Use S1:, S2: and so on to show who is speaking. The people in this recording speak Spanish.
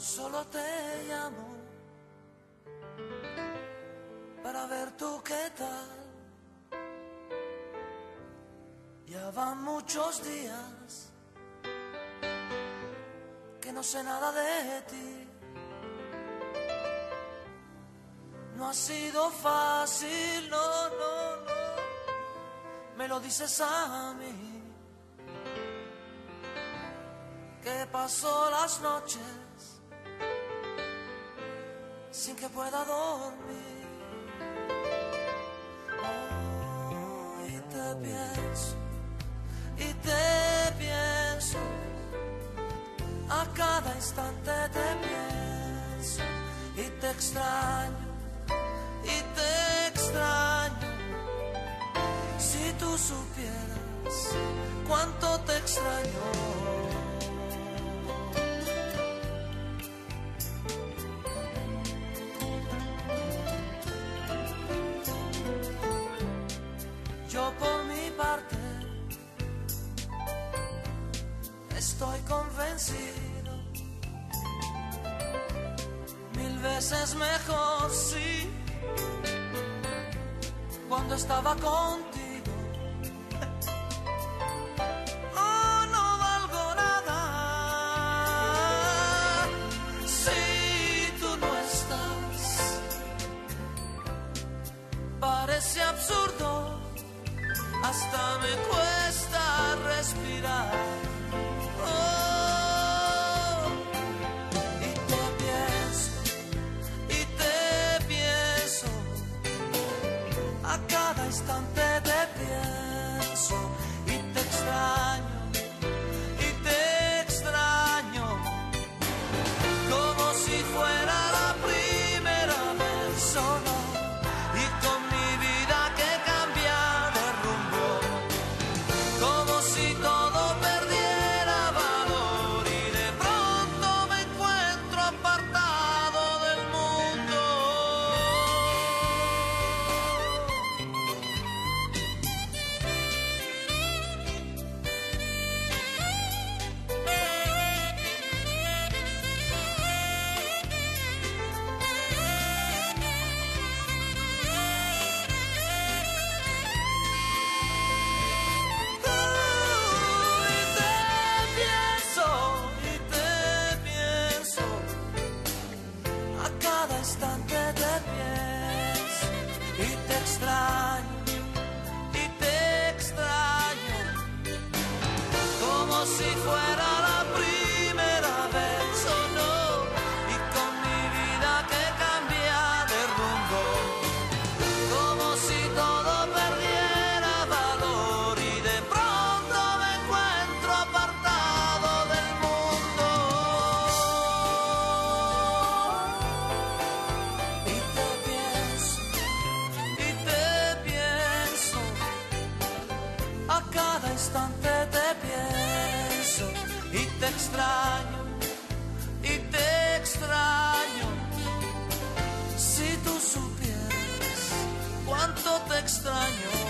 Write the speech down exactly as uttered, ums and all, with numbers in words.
S1: Solo te llamo para ver tú qué tal. Ya van muchos días que no sé nada de ti. No ha sido fácil, no, no, no. Me lo dices a mí, que paso las noches sin que pueda dormir. Oh, y te pienso, y te pienso, a cada instante te pienso, y te extraño, y te extraño. Si tú supieras cuánto te extraño. Yo por mi parte estoy convencido, mil veces mejor, sí, cuando estaba contigo. Oh, no valgo nada si tú no estás. Parece absurdo, hasta me cuesta respirar. Oh, y te pienso, y te pienso, a cada instante te pienso, y te extraño, y te extraño, como si fuera la primera vez solo, y con mi vida que cambia de rumbo, como si todo perdiera valor, y de pronto me encuentro apartado del mundo. Te pienso, y te extraño, y te extraño, como si fuera la primera vez, oh no, y con mi vida que cambia de rumbo, como si todo perdiera valor, y de pronto me encuentro apartado del mundo. A cada instante te pienso, y te extraño, y te extraño. Si tú supieras cuánto te extraño.